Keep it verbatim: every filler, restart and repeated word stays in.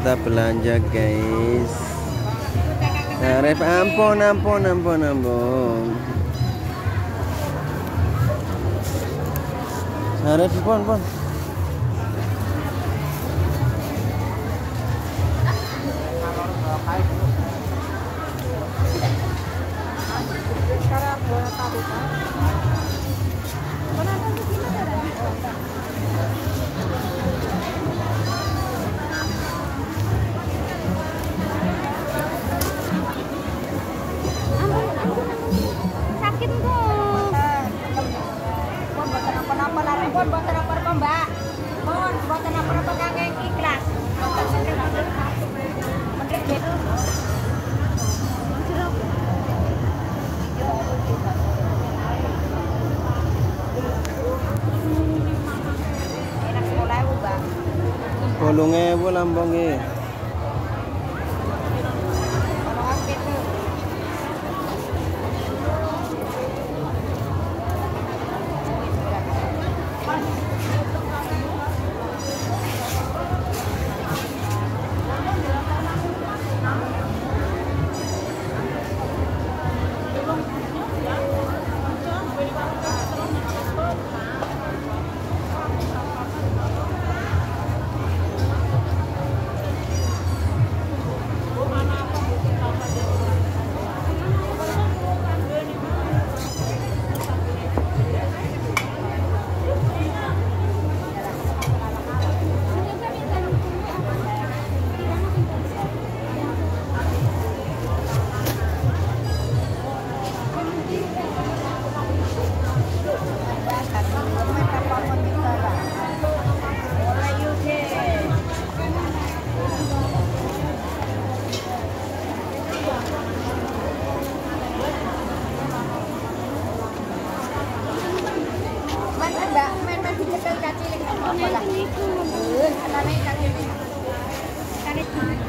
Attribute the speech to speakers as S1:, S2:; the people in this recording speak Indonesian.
S1: kita belanja guys. Tarif ampun ampun ampun ampun. Tarif pun pun.
S2: Sakit tuh. Buatan apa-apa lari pun buatan apa-apa mbak. Mohon buatan apa-apa kakek ikhlas. Buatan sakit menteri gitu. Enak sekolah bu mbak.
S1: Bolongnya bu lambungnya.
S2: Mbak, main-main di kecil kacil. Ini itu. Eh, anaknya kacil. Kacil.